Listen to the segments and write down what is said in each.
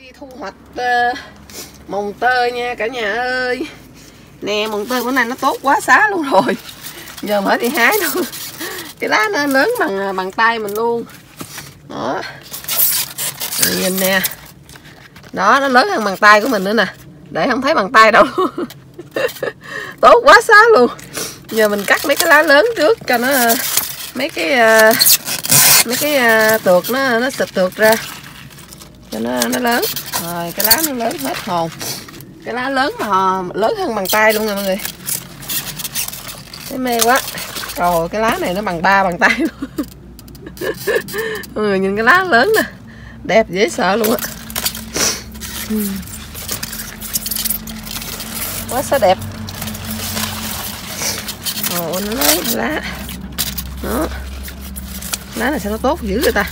đi thu hoạch mồng tơi nha cả nhà ơi. Nè, mồng tơi bữa nay nó tốt quá xá luôn rồi. Giờ mới đi hái đâu. Cái lá nó lớn bằng tay mình luôn. Đó. Rồi nhìn nè. Đó, nó lớn hơn bàn tay của mình nữa nè. Để không thấy bàn tay đâu. Tốt quá xá luôn. Giờ mình cắt mấy cái lá lớn trước cho nó mấy cái tược nó xịt tược ra cho nó lớn. Rồi cái lá nó lớn hết hồn. Cái lá lớn mà lớn hơn bàn tay luôn nè mọi người. Thấy mê quá. Rồi cái lá này nó bằng 3 bàn tay luôn. Mọi người nhìn cái lá lớn nè. Đẹp dễ sợ luôn á. Quá sao đẹp. Ồ, nó lấy lá. Đó. Lá này sao nó tốt dữ vậy ta.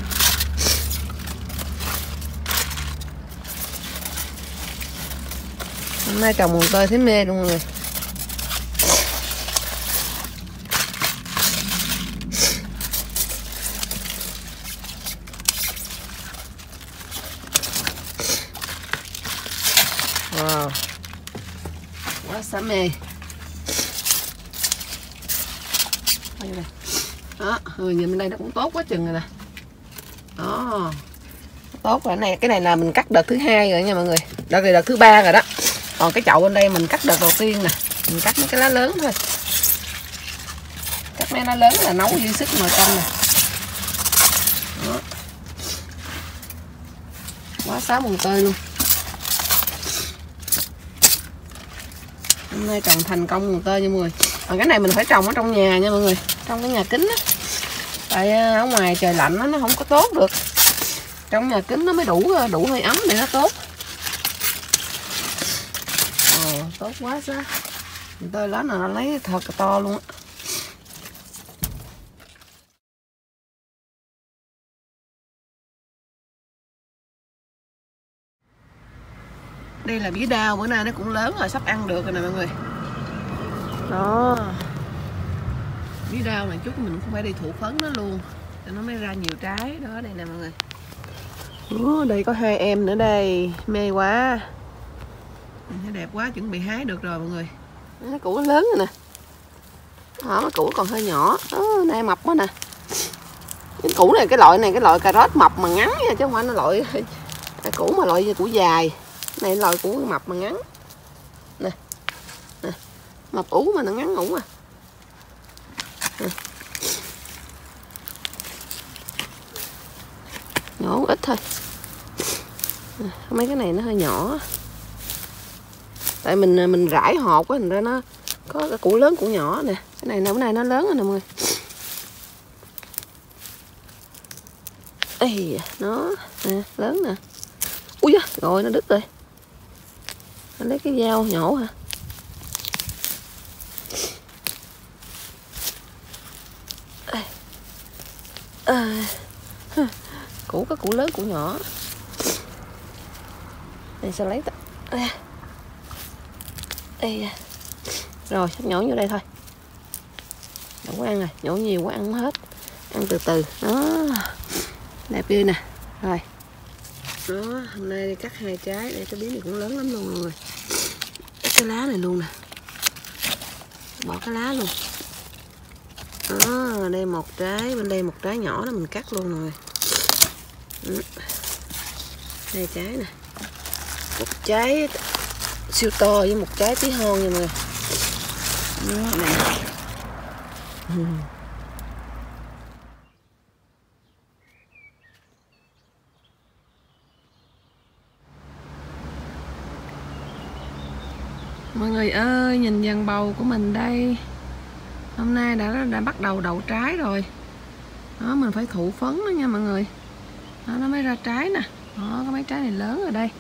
Hôm nay trồng mồng tơi thấy mê luôn mọi người. Wow. Quá xá mê. Đó, nhìn bên đây nó cũng tốt quá chừng rồi nè. Đó. Tốt rồi này, cái này là mình cắt đợt thứ 2 rồi nha mọi người. Đợt này đợt thứ 3 rồi đó. Còn cái chậu bên đây mình cắt đợt đầu tiên nè. Mình cắt mấy cái lá lớn thôi. Cắt mấy lá lớn là nấu dư sức nồi canh nè. Đó. Quá xá mồng tơi luôn. Hôm nay trồng thành công mồng tơi nha mọi người. Còn cái này mình phải trồng ở trong nhà nha mọi người. Trong cái nhà kính á. Tại ở ngoài trời lạnh đó, nó không có tốt được. Trong nhà kính nó mới đủ hơi ấm để nó tốt. Tốt quá xa. Mồng tơi lá nào nó lấy thật to luôn á. Đây là bí đao, bữa nay nó cũng lớn rồi, sắp ăn được rồi nè mọi người. Đó. Bí đao này chút mình cũng phải đi thụ phấn nó luôn cho nó mới ra nhiều trái. Đó, đây nè mọi người. Đây có 2 em nữa đây. Mê quá. Mình thấy đẹp quá, chuẩn bị hái được rồi mọi người. Cái củ nó lớn rồi nè. Đó, cái củ còn hơi nhỏ. Đó, này mập quá nè. Cái củ này, cái loại cà rốt mập mà ngắn nha, chứ không phải nó loại củ mà loại củ dài. Cái này loại củ mập mà ngắn. Nè. Nè. Mập ú mà nó ngắn ngủ à. Nè. Nhỏ ít thôi. Mấy cái này nó hơi nhỏ. Tại mình rải hột á, thành ra nó có cái củ lớn củ nhỏ nè. Cái này bữa nay nó lớn rồi nè mọi người. Ê, nó nè, lớn nè. Ui da, rồi nó đứt rồi. Nó lấy cái dao nhổ hả? Củ có củ lớn củ nhỏ. Đây sao lấy ta. Ê. Rồi sắp nhổ vô đây thôi. Đừng có ăn rồi, nhổ nhiều quá ăn không hết. Ăn từ từ. Đó. Đẹp ghê nè. Rồi. Đó, hôm nay đi cắt 2 trái. Đây cái bí này cũng lớn lắm luôn mọi người. Cái lá này luôn nè. Bỏ cái lá luôn. Đó, đây 1 trái, bên đây 1 trái nhỏ đó mình cắt luôn rồi. 2 trái nè. 1 trái siêu to với 1 trái tí hon nha mọi người. Đó, này. Mọi người ơi, nhìn dàn bầu của mình đây. Hôm nay đã bắt đầu đậu trái rồi. Đó, mình phải thụ phấn đó nha mọi người. Đó, nó mới ra trái nè. Đó, có mấy trái này lớn rồi đây.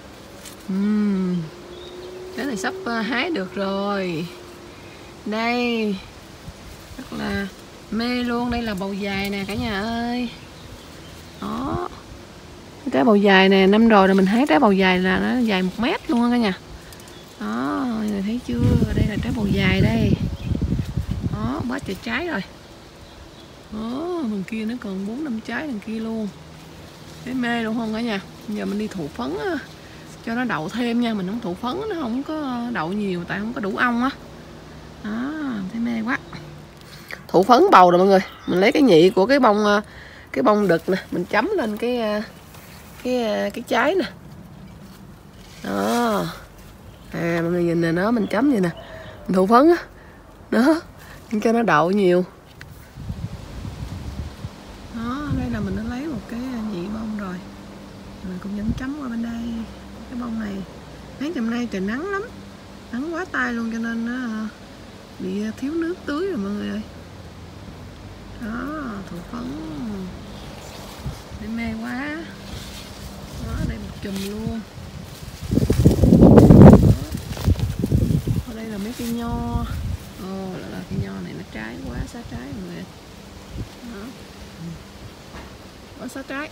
Cái này sắp hái được rồi. Đây. Rất là mê luôn. Đây là bầu dài nè cả nhà ơi. Đó. Trái bầu dài nè, năm rồi là mình hái trái bầu dài là nó dài 1 mét luôn cả nhà. Đó, mọi người thấy chưa? Đây là trái bầu dài đây. Đó, quá trời trái rồi. Đó, bên kia nó còn 4-5 trái đằng kia luôn. Thấy mê luôn không cả nhà. Giờ mình đi thụ phấn á, cho nó đậu thêm nha. Mình không thụ phấn nó không có đậu nhiều tại không có đủ ong á. Đó, thấy mê quá. Thụ phấn bầu rồi mọi người. Mình lấy cái nhị của cái bông đực nè, mình chấm lên cái trái nè. Đó. À mọi người nhìn nè, nó mình chấm vậy nè. Mình thụ phấn á. Đó, cho nó đậu nhiều. Đó, đây là mình đã lấy một cái nhị bông rồi. Mình cũng vẫn chấm qua bên đây cái bông này. Mấy hôm nay trời nắng lắm, nắng quá tay luôn cho nên nó bị thiếu nước tưới rồi mọi người ơi. Đó, thụ phấn để mê quá. Đó, đây một chùm luôn. Ở đây là mấy cây nho. Ồ, là cây nho này nó trái quá, xá trái mọi người. Đó, quá xá trái.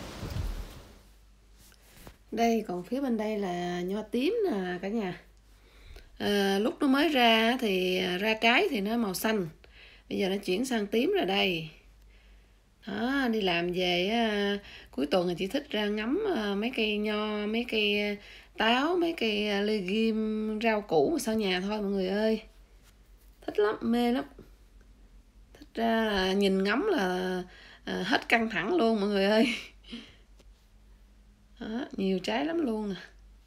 Đây còn phía bên đây là nho tím nè cả nhà. Lúc nó mới ra thì ra trái thì nó màu xanh, bây giờ nó chuyển sang tím rồi đây. Đó, đi làm về cuối tuần thì chỉ thích ra ngắm mấy cây nho, mấy cây táo, mấy cây legume, rau củ sau nhà thôi mọi người ơi. Thích lắm, mê lắm. Thích ra là nhìn ngắm là hết căng thẳng luôn mọi người ơi. Đó, nhiều trái lắm luôn nè.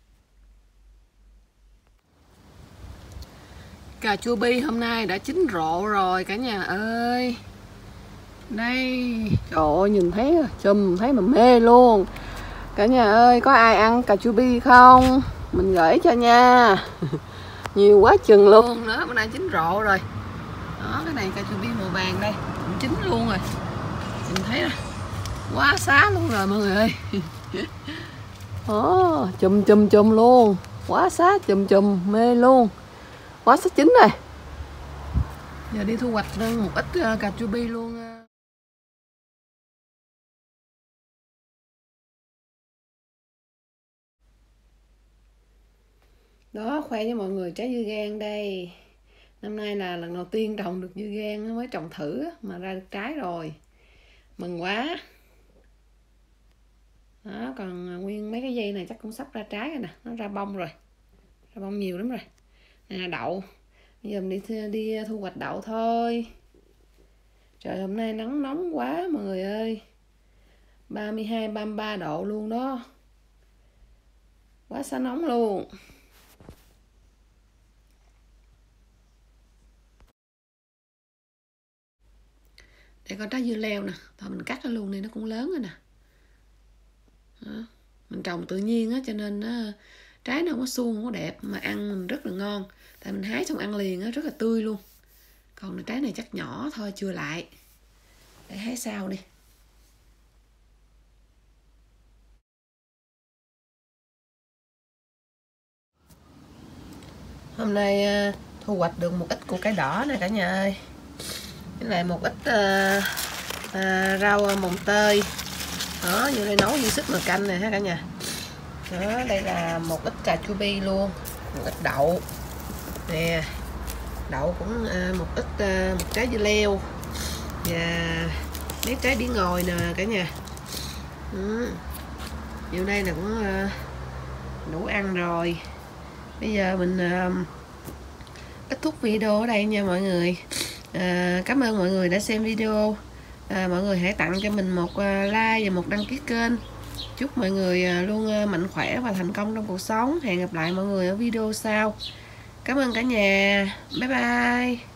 Cà chua bi hôm nay đã chín rộ rồi cả nhà ơi. Đây, trời ơi nhìn thấy chùm thấy mà mê luôn. Cả nhà ơi, có ai ăn cà chua bi không? Mình gửi cho nha. Nhiều quá chừng luôn nữa, bữa nay chín rộ rồi. Đó, cái này cà chua bi màu vàng đây, cũng chín luôn rồi. Mình thấy nè, quá xá luôn rồi mọi người ơi. Đó, chùm luôn. Quá xá chùm mê luôn. Quá xá chín rồi. Giờ đi thu hoạch một ít cà chua bi luôn. Đó, khoe với mọi người trái dưa gang đây. Năm nay là lần đầu tiên trồng được dưa gang, mới trồng thử mà ra được trái rồi. Mừng quá. Đó, còn nguyên mấy cái dây này chắc cũng sắp ra trái rồi nè, nó ra bông rồi. Ra bông nhiều lắm rồi. Này là đậu. Bây giờ mình đi thu hoạch đậu thôi. Trời hôm nay nắng nóng quá mọi người ơi. 32, 33 độ luôn đó. Quá xá nóng luôn. Đây có trái dưa leo nè. Thôi mình cắt nó luôn đi, nó cũng lớn rồi nè. Đó. Mình trồng tự nhiên á, cho nên trái nó không có suông, không có đẹp, mà ăn mình rất là ngon. Tại mình hái xong ăn liền á, rất là tươi luôn. Còn trái này chắc nhỏ thôi, chưa lại. Để hái sau đi. Hôm nay thu hoạch được một ít củ cải đỏ nè cả nhà ơi. Với lại một ít rau mồng tơi. Đó, vô đây nấu với sức nồi canh nè ha cả nhà. Đó, đây là một ít cà chua bi luôn, một ít đậu nè, đậu cũng một ít, một trái dưa leo và mấy trái đĩa ngồi nè cả nhà. Vô đây là cũng đủ ăn rồi. Bây giờ mình kết thúc video ở đây nha mọi người. Cảm ơn mọi người đã xem video. Mọi người hãy tặng cho mình một like và một đăng ký kênh. Chúc mọi người luôn mạnh khỏe và thành công trong cuộc sống. Hẹn gặp lại mọi người ở video sau. Cảm ơn cả nhà. Bye bye.